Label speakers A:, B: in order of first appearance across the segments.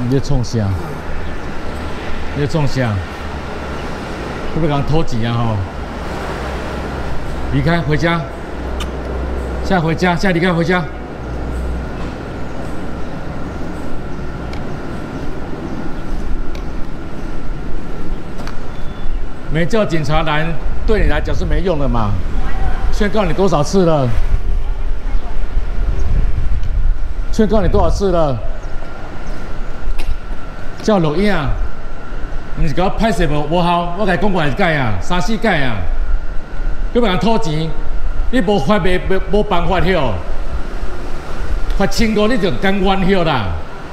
A: 你在冲啥？你在冲啥？会不会给人偷钱啊？吼！离开，回家。现在回家，现在离开，回家。没叫警察来，对你来讲是没用的嘛。劝告你多少次了？劝告你多少次了？叫录影啊！你是给我拍摄无效，我甲你讲过一届啊，3、4届啊，佮别人偷钱，你无法无办法晓，罚1,500你就甘愿晓啦。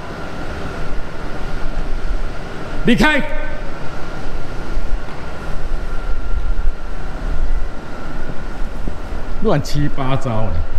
A: 离开。乱七八糟的。